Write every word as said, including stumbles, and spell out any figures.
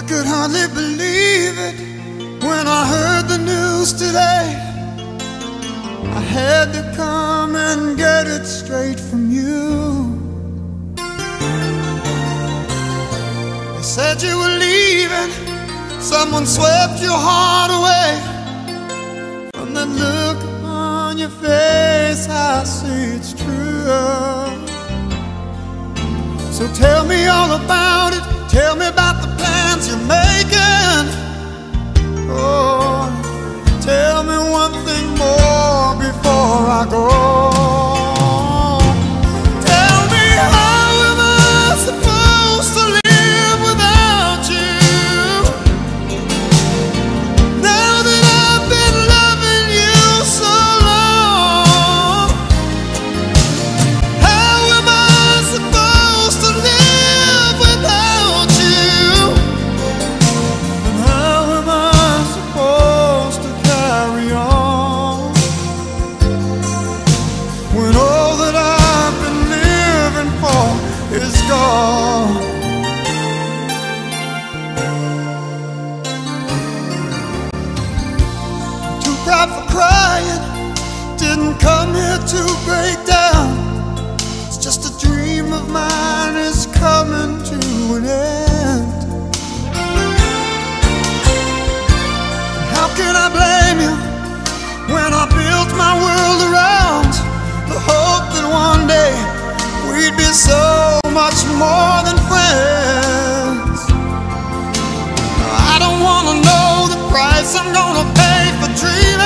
could hardly believe it when I heard the news today. I had to come and get it straight from you. They said you were leaving, someone swept your heart away. From that look on your face, I see it's true. So tell me all about it. Tell me about the plans you're making. Oh, tell me one thing more before I go. Tell me, how am I supposed to live without you? Now that I've been loving you so long, how am I supposed to live without you? And how am I supposed to carry on when all that I've been living for is gone? I'm too proud for crying, didn't come here to break down. It's just a dream of mine is coming to an end. How can I blame you when I built my world around the hope that one day we'd be so much more than friends? I don't wanna know the price I'm gonna pay for dreaming